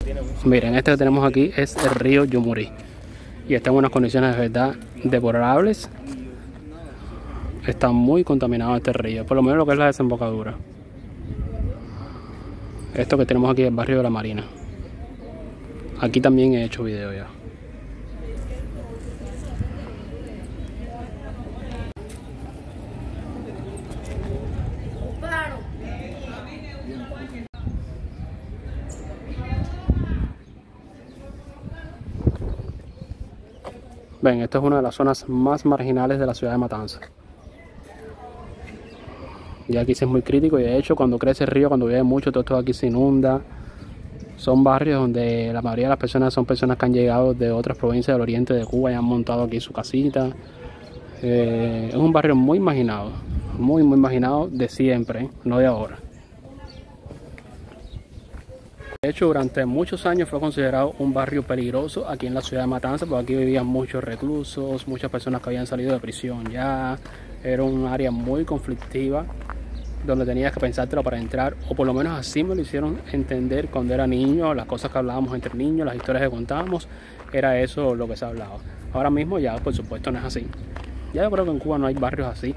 Miren, este que tenemos aquí es el río Yumurí y está en unas condiciones de verdad deplorables. Está muy contaminado este río, por lo menos lo que es la desembocadura. Esto que tenemos aquí es el barrio de la Marina. Aquí también he hecho video ya. Ven, esto es una de las zonas más marginales de la ciudad de Matanzas. Y aquí sí es muy crítico y de hecho cuando crece el río, cuando llueve mucho, todo esto aquí se inunda. Son barrios donde la mayoría de las personas son personas que han llegado de otras provincias del oriente de Cuba y han montado aquí su casita. Es un barrio muy marginado, muy marginado de siempre, no de ahora. De hecho, durante muchos años fue considerado un barrio peligroso aquí en la ciudad de Matanzas, porque aquí vivían muchos reclusos, muchas personas que habían salido de prisión ya. Era un área muy conflictiva, donde tenías que pensártelo para entrar, o por lo menos así me lo hicieron entender cuando era niño. Las cosas que hablábamos entre niños, las historias que contábamos, era eso lo que se hablaba. Ahora mismo ya por supuesto no es así. Ya yo creo que en Cuba no hay barrios así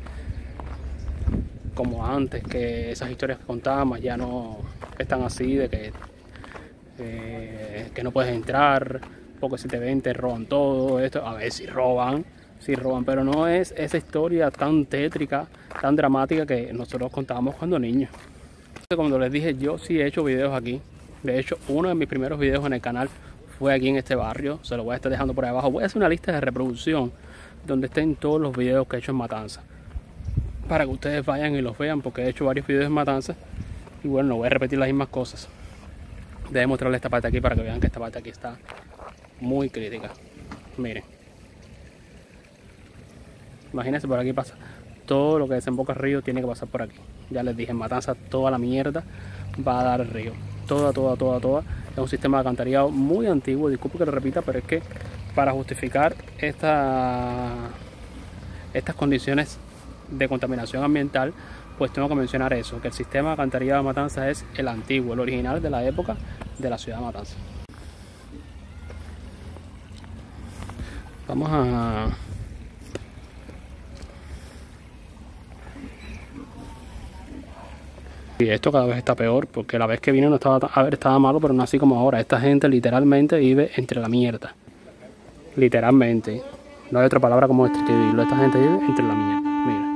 como antes, que esas historias que contábamos ya no están así, de que no puedes entrar, porque si te ven te roban todo esto. A ver, si roban, pero no es esa historia tan tétrica, tan dramática que nosotros contábamos cuando niños. Como les dije, yo sí he hecho videos aquí. De hecho, uno de mis primeros videos en el canal fue aquí en este barrio. Se lo voy a estar dejando por ahí abajo. Voy a hacer una lista de reproducción donde estén todos los videos que he hecho en Matanzas, para que ustedes vayan y los vean, porque he hecho varios videos en Matanzas. Y bueno, no voy a repetir las mismas cosas. Debe mostrarles esta parte aquí para que vean que esta parte aquí está muy crítica. Miren. Imagínense, por aquí pasa todo lo que desemboca el río, tiene que pasar por aquí. Ya les dije, en Matanzas toda la mierda va a dar el río. Toda. Es un sistema de alcantarillado muy antiguo, disculpe que lo repita, pero es que para justificar estas condiciones de contaminación ambiental, pues tengo que mencionar eso, que el sistema de alcantarillado de Matanzas es el antiguo, el original de la época de la ciudad de Matanzas. Vamos a... Y esto cada vez está peor, porque la vez que vine no estaba, estaba malo, pero no así como ahora. Esta gente literalmente vive entre la mierda. Literalmente. No hay otra palabra como describirlo. Esta gente vive entre la mierda. Mira.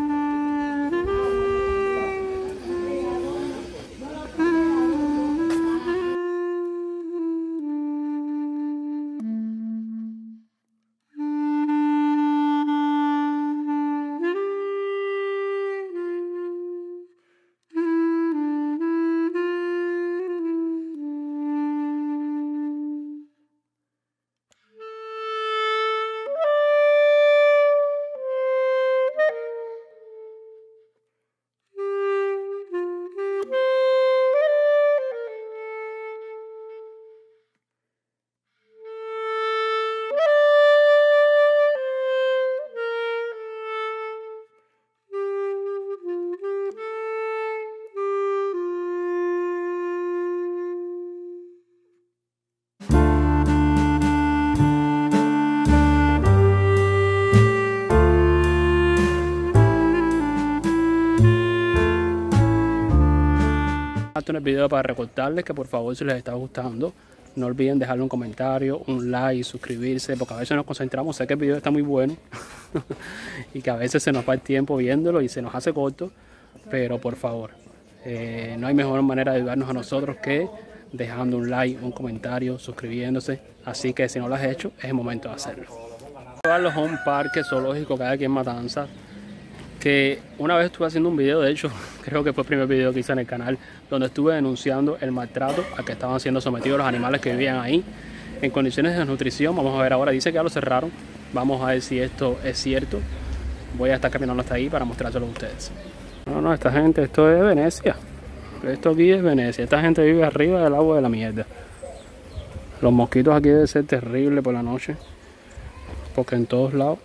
En el video para recordarles que por favor, si les está gustando, no olviden dejarle un comentario, un like, suscribirse, porque a veces nos concentramos, sé que el video está muy bueno y que a veces se nos va el tiempo viéndolo y se nos hace corto, pero por favor, no hay mejor manera de ayudarnos a nosotros que dejando un like, un comentario, suscribiéndose. Así que si no lo has hecho, es el momento de hacerlo. Llevarlos a un parque zoológico que hay aquí en Matanzas, que una vez estuve haciendo un video, de hecho creo que fue el primer video que hice en el canal, donde estuve denunciando el maltrato a que estaban siendo sometidos los animales que vivían ahí en condiciones de desnutrición. Vamos a ver ahora, dice que ya lo cerraron, vamos a ver si esto es cierto. Voy a estar caminando hasta ahí para mostrárselo a ustedes. No, esta gente, esto es Venecia, esto aquí es Venecia, esta gente vive arriba del agua de la mierda. Los mosquitos aquí deben ser terribles por la noche, porque en todos lados.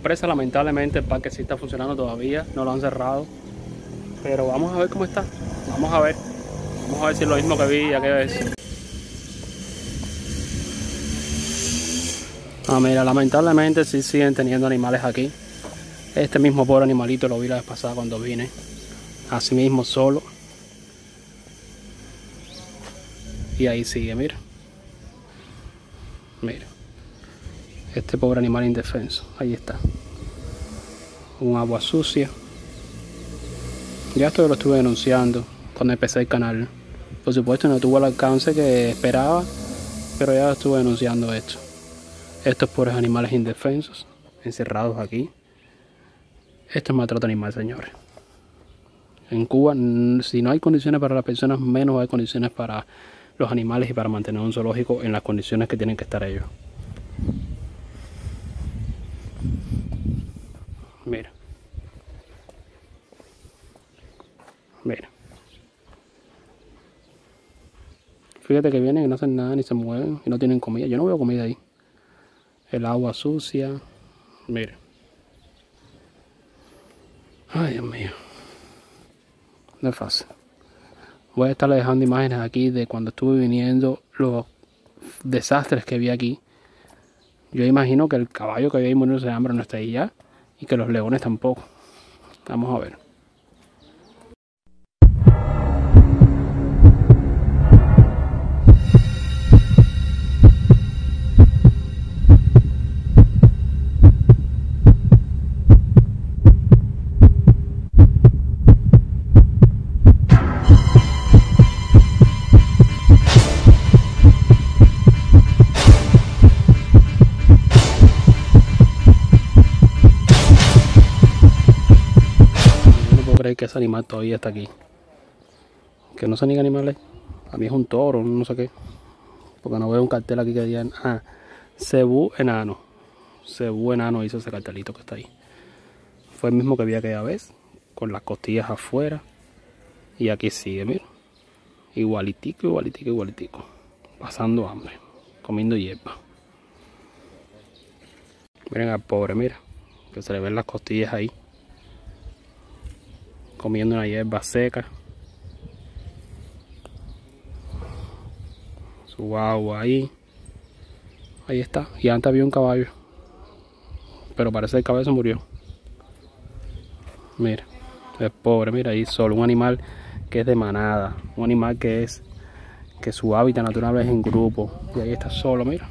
sorpresa, lamentablemente el parque sí está funcionando todavía, no lo han cerrado. Pero vamos a ver cómo está. Vamos a ver si es lo mismo que vi aquella vez. Ah, mira, lamentablemente sí siguen teniendo animales aquí. Este mismo pobre animalito lo vi la vez pasada cuando vine. Así mismo solo. Y ahí sigue, mira. Mira. Este pobre animal indefenso. Ahí está. Un agua sucia. Ya esto lo estuve denunciando cuando empecé el canal. Por supuesto no tuvo el alcance que esperaba, pero ya estuve denunciando esto. Estos pobres animales indefensos, encerrados aquí. Esto es maltrato animal, señores. En Cuba, si no hay condiciones para las personas, menos hay condiciones para los animales y para mantener un zoológico en las condiciones que tienen que estar ellos. Mira. Mira. Fíjate que vienen y no hacen nada, ni se mueven, y no tienen comida. Yo no veo comida ahí. El agua sucia. Mira. Ay, Dios mío. No es fácil. Voy a estarle dejando imágenes aquí de cuando estuve viniendo, los desastres que vi aquí. Yo imagino que el caballo que había ahí muriéndose de hambre no está ahí ya, y que los leones tampoco. Vamos a ver. Creer que ese animal todavía está aquí, que no sé ni qué animal es. A mí es un toro, no sé qué, porque no veo un cartel aquí que digan cebú enano. Cebú enano hizo ese cartelito que está ahí. Fue el mismo que vi aquella vez, con las costillas afuera, y aquí sigue, mira, igualitico, igualitico, igualitico, pasando hambre, comiendo hierba. Miren al pobre, mira, que se le ven las costillas ahí, comiendo una hierba seca. Su agua ahí. Ahí está. Y antes había un caballo, pero parece que el caballo se murió. Mira, es pobre, mira ahí solo. Un animal que es de manada. Un animal que su hábitat natural es en grupo. Y ahí está solo, mira.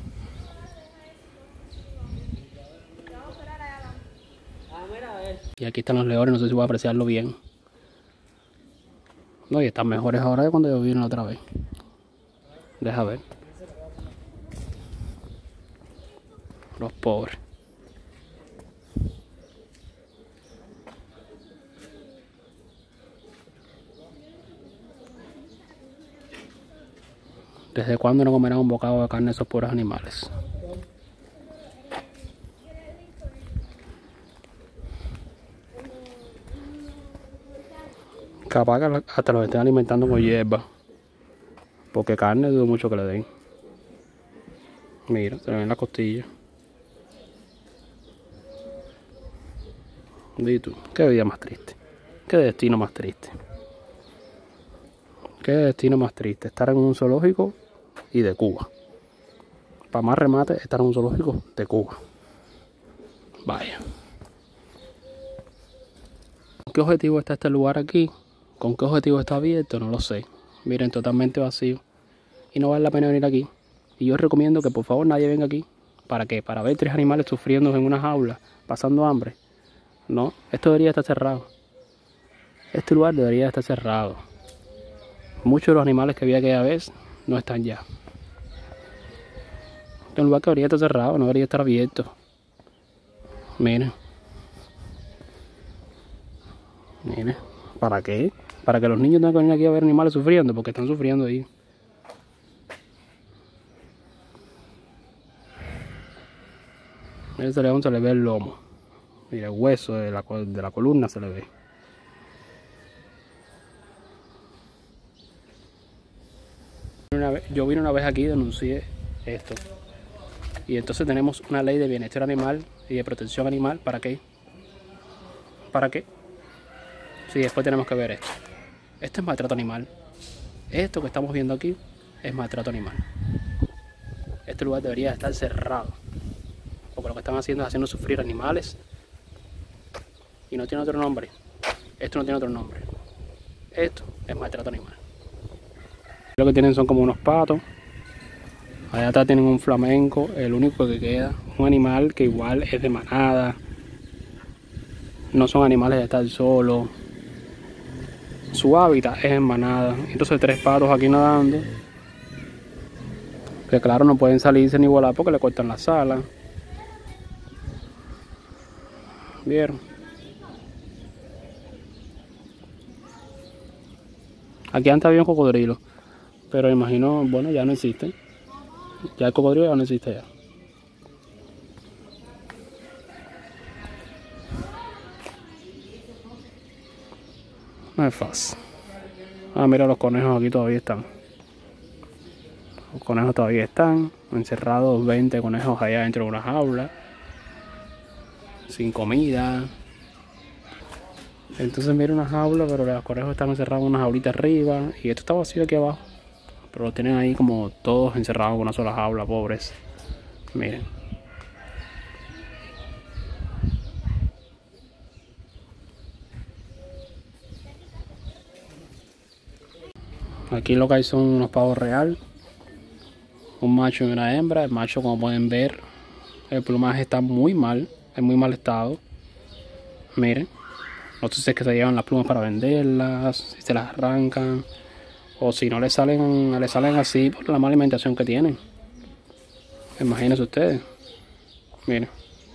Y aquí están los leones, no sé si voy a apreciarlo bien. No, y están mejores ahora de cuando yo vine la otra vez. Deja ver. Los pobres. ¿Desde cuándo no comerán un bocado de carne esos pobres animales? Capaz que hasta los estén alimentando con hierba, porque carne dudo mucho que le den. Mira, se le ven las costillas. Di tú, qué vida más triste, qué destino más triste. Qué destino más triste, estar en un zoológico y de Cuba. Para más remate, estar en un zoológico de Cuba. Vaya. ¿Con qué objetivo está este lugar aquí? ¿Con qué objetivo está abierto? No lo sé. Miren, totalmente vacío. Y no vale la pena venir aquí. Y yo recomiendo que por favor nadie venga aquí. ¿Para qué? Para ver 3 animales sufriendo en una jaula, pasando hambre. No, esto debería estar cerrado. Este lugar debería estar cerrado. Muchos de los animales que vi aquella vez no están ya. Este es un lugar que debería estar cerrado, no debería estar abierto. Miren. Miren. ¿Para qué? Para que los niños tengan que venir aquí a ver animales sufriendo, porque están sufriendo ahí. Mira, ese león se le ve el lomo. Mira, el hueso de la columna se le ve. Yo vine una vez aquí y denuncié esto. Y entonces tenemos una ley de bienestar animal y de protección animal. ¿Para qué? ¿Para qué? Sí, después tenemos que ver esto. Esto es maltrato animal. Esto que estamos viendo aquí es maltrato animal. Este lugar debería estar cerrado, porque lo que están haciendo es haciendo sufrir animales. Y no tiene otro nombre. Esto no tiene otro nombre. Esto es maltrato animal. Lo que tienen son como unos patos. Allá atrás tienen un flamenco, el único que queda. Un animal que igual es de manada. No son animales de estar solo. Su hábitat es en manada. Entonces 3 patos aquí nadando. Que claro, no pueden salirse ni volar porque le cortan las alas. ¿Vieron? Aquí antes había un cocodrilo, pero imagino, bueno, ya no existe. Ya el cocodrilo ya no existe ya. No es fácil. Ah, mira, los conejos aquí todavía están. Los conejos todavía están encerrados, 20 conejos allá dentro de una jaula, sin comida. Entonces mira una jaula, pero los conejos están encerrados en una jaulita arriba. Y esto está vacío aquí abajo. Pero lo tienen ahí como todos encerrados en una sola jaula, pobres. Miren. Aquí lo que hay son unos pavos real. Un macho y una hembra. El macho, como pueden ver, el plumaje está muy mal. En muy mal estado. Miren. No sé si es que se llevan las plumas para venderlas, si se las arrancan, o si no le salen así por la mala alimentación que tienen. Imagínense ustedes. Miren.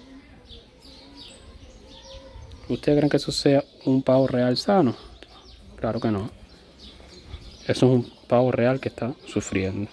¿Ustedes creen que eso sea un pavo real sano? Claro que no. Eso es un pavo real que está sufriendo.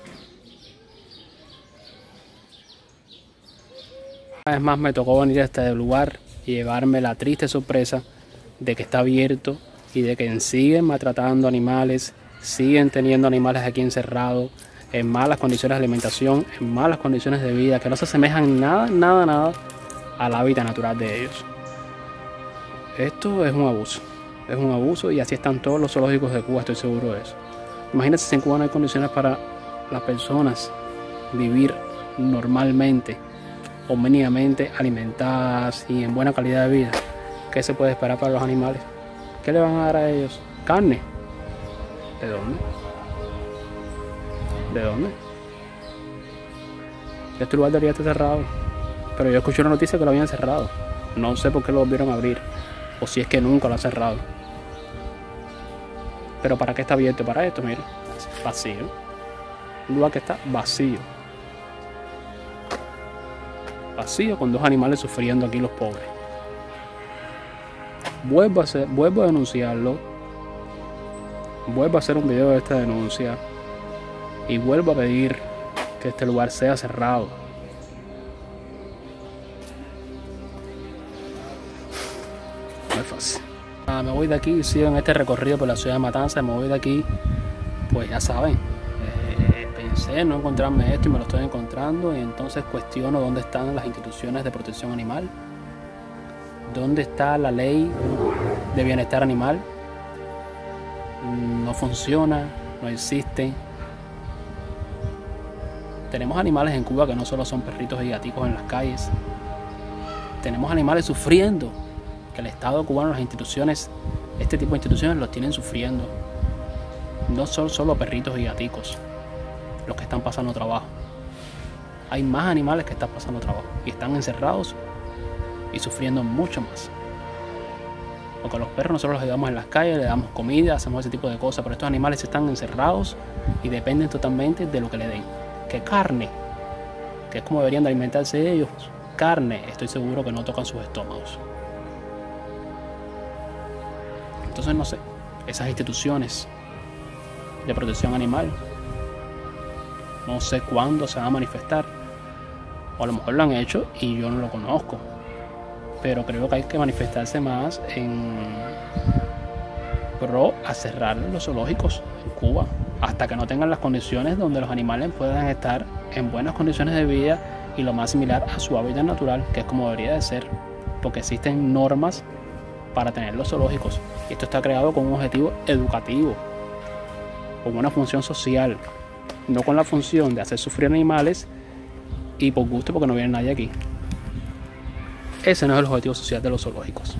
Una vez más me tocó venir a este lugar y llevarme la triste sorpresa de que está abierto y de que siguen maltratando animales, siguen teniendo animales aquí encerrados en malas condiciones de alimentación, en malas condiciones de vida, que no se asemejan nada al hábitat natural de ellos. Esto es un abuso y así están todos los zoológicos de Cuba, estoy seguro de eso. Imagínense si en Cuba no hay condiciones para las personas vivir normalmente o mínimamente alimentadas y en buena calidad de vida. ¿Qué se puede esperar para los animales? ¿Qué le van a dar a ellos? ¿Carne? ¿De dónde? ¿De dónde? Este lugar debería estar cerrado. Pero yo escuché una noticia que lo habían cerrado. No sé por qué lo volvieron a abrir. O si es que nunca lo han cerrado. Pero ¿para qué está abierto? Para esto, miren. Vacío. Un lugar que está vacío. Vacío con 2 animales sufriendo aquí los pobres. Vuelvo a denunciarlo. Vuelvo a hacer un video de esta denuncia. Y vuelvo a pedir que este lugar sea cerrado. No es fácil. Me voy de aquí, sigo en este recorrido por la ciudad de Matanzas. Me voy de aquí, pues ya saben. Pensé no encontrarme esto y me lo estoy encontrando. Y entonces cuestiono dónde están las instituciones de protección animal. ¿Dónde está la ley de bienestar animal? No funciona, no existe. Tenemos animales en Cuba que no solo son perritos y gaticos en las calles. Tenemos animales sufriendo, que el Estado cubano, las instituciones, este tipo de instituciones los tienen sufriendo. No son solo perritos y gaticos los que están pasando trabajo. Hay más animales que están pasando trabajo y están encerrados y sufriendo mucho más. Porque los perros nosotros los ayudamos en las calles, le damos comida, hacemos ese tipo de cosas, pero estos animales están encerrados y dependen totalmente de lo que le den. Que carne, que es como deberían de alimentarse ellos, carne, estoy seguro que no tocan sus estómagos. Entonces no sé, esas instituciones de protección animal, no sé cuándo se va a manifestar, o a lo mejor lo han hecho y yo no lo conozco. Pero creo que hay que manifestarse más en pro a cerrar los zoológicos en Cuba hasta que no tengan las condiciones donde los animales puedan estar en buenas condiciones de vida y lo más similar a su hábitat natural, que es como debería de ser, porque existen normas para tener los zoológicos. Y esto está creado con un objetivo educativo, con una función social, no con la función de hacer sufrir animales y por gusto porque no viene nadie aquí. Ese no es el objetivo social de los zoológicos.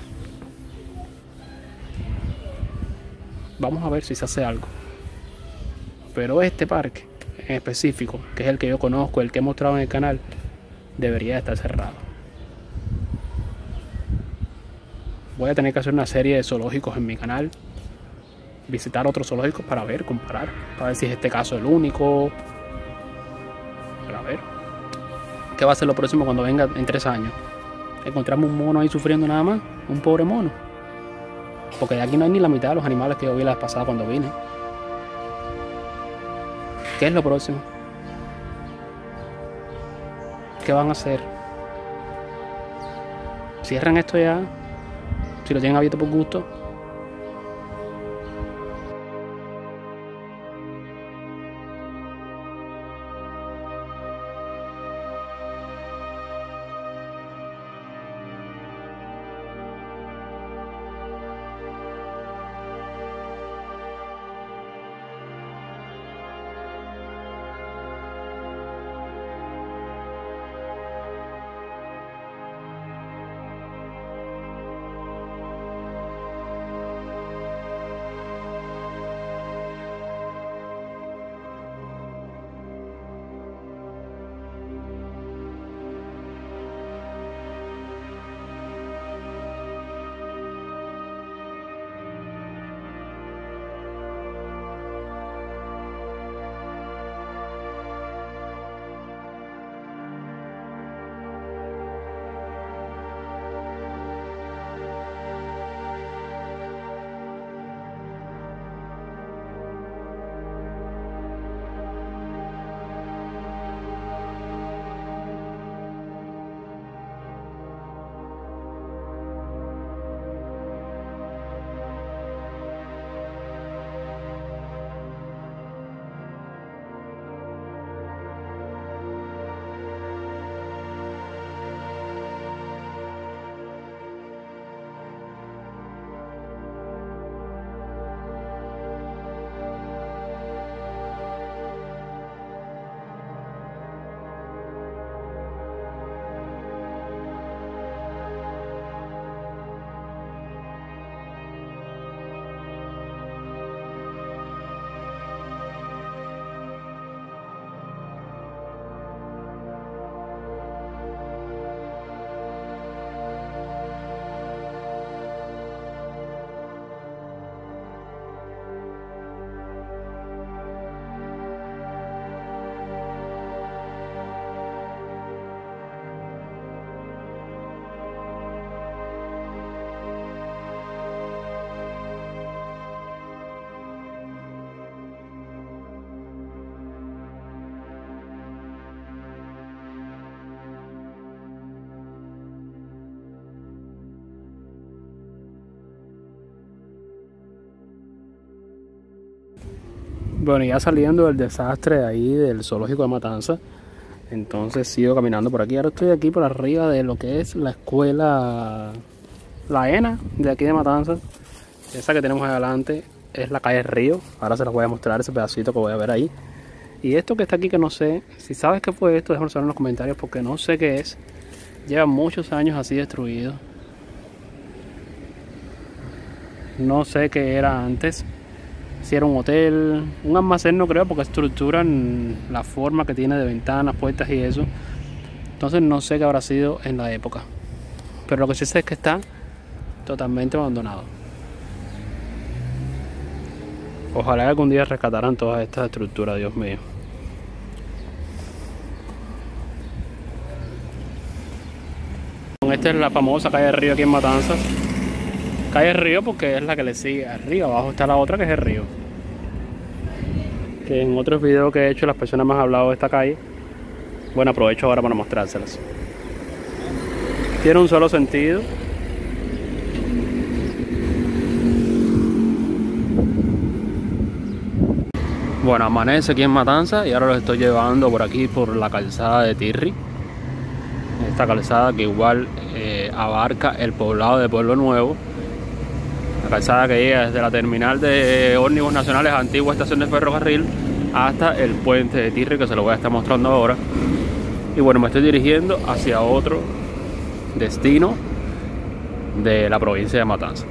Vamos a ver si se hace algo. Pero este parque en específico, que es el que yo conozco, el que he mostrado en el canal, debería de estar cerrado. Voy a tener que hacer una serie de zoológicos en mi canal, visitar otros zoológicos para ver, comparar, para ver si es este caso el único, para ver qué va a ser lo próximo cuando venga en 3 años. Encontramos un mono ahí sufriendo nada más, un pobre mono, porque de aquí no hay ni la mitad de los animales que yo vi la vez pasada cuando vine. ¿Qué es lo próximo? ¿Qué van a hacer? ¿Cierran esto ya? Si lo tienen abierto por gusto. Bueno, ya saliendo del desastre de ahí del zoológico de Matanzas, entonces sigo caminando por aquí. Ahora estoy aquí por arriba de lo que es la escuela La ENA de aquí de Matanzas. Esa que tenemos ahí adelante es la calle Río. Ahora se los voy a mostrar ese pedacito que voy a ver ahí. Y esto que está aquí que no sé, si sabes qué fue esto, déjame saber en los comentarios porque no sé qué es. Lleva muchos años así destruido. No sé qué era antes. Si era un hotel, un almacén no creo porque estructuran la forma que tiene de ventanas, puertas y eso. Entonces no sé qué habrá sido en la época. Pero lo que sí sé es que está totalmente abandonado. Ojalá algún día rescataran todas estas estructuras, Dios mío. Esta es la famosa calle Río aquí en Matanzas. Calle Río porque es la que le sigue arriba. Abajo está la otra que es el río. Que en otros videos que he hecho las personas me han hablado de esta calle. Bueno, aprovecho ahora para mostrárselas. Tiene un solo sentido. Bueno, amanece aquí en Matanzas y ahora los estoy llevando por aquí por la calzada de Tirri. Esta calzada que igual abarca el poblado de Pueblo Nuevo. La calzada que llega desde la terminal de ómnibus nacionales, antigua estación de ferrocarril, hasta el puente de Tirri, que se lo voy a estar mostrando ahora. Y bueno, me estoy dirigiendo hacia otro destino de la provincia de Matanzas.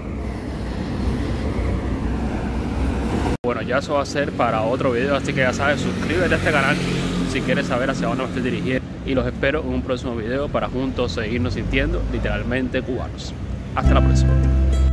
Bueno, ya eso va a ser para otro video, así que ya sabes, suscríbete a este canal si quieres saber hacia dónde me estoy dirigiendo. Y los espero en un próximo video para juntos seguirnos sintiendo literalmente cubanos. Hasta la próxima.